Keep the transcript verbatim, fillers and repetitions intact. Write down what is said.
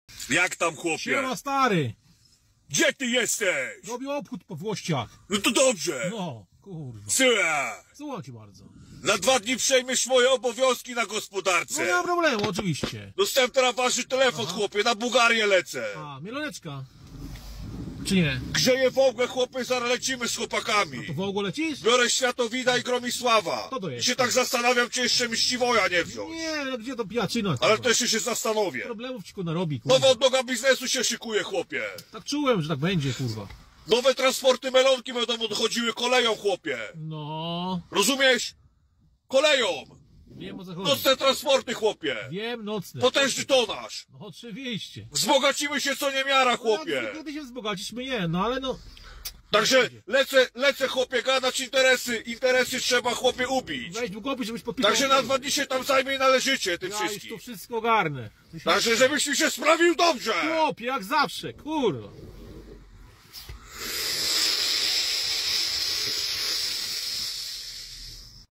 Jak tam, chłopie? Siema, stary. Gdzie ty jesteś? Robię obchód po Włościach. No to dobrze. No, kurwa. Syła. Słucham cię bardzo. Na dwa dni przejmiesz moje obowiązki na gospodarce. No nie ma problemu, oczywiście. Dostałem teraz waży telefon, Aha. chłopie, na Bułgarię lecę. A, mieloneczka. Czy nie? Grzeję w ogóle, chłopie, zaraz lecimy z chłopakami. To w ogóle lecisz? Biorę Światowida i Gromisława. To to jest. I się tak zastanawiam, czy jeszcze Mściwoja nie wziąć. Nie, no gdzie to pijaczyna? Ale kurwa? też się zastanowię. Problemów ci kurwa narobi, kurwa. Nowa odnoga biznesu się szykuje, chłopie. Tak czułem, że tak będzie, kurwa. Nowe transporty melonki będą odchodziły koleją, chłopie. No, Rozumiesz? Koleją. wiem o co chodzi. Nocne transporty, chłopie. Wiem, nocne. Potężny tonaż. No oczywiście. Wzbogacimy się co niemiara, No, chłopie. kiedy się wzbogacić, my nie, no ale no... Także lecę, lecę, chłopie, gadać interesy. Interesy trzeba, chłopie, ubić. Weź długopis, żebyś podpisał. Także na dwa dni się tam zajmie i należycie tym Ja już wszystkim. to wszystko ogarnę. Także żebyś mi się sprawił dobrze. Chłopie, jak zawsze, kurwa.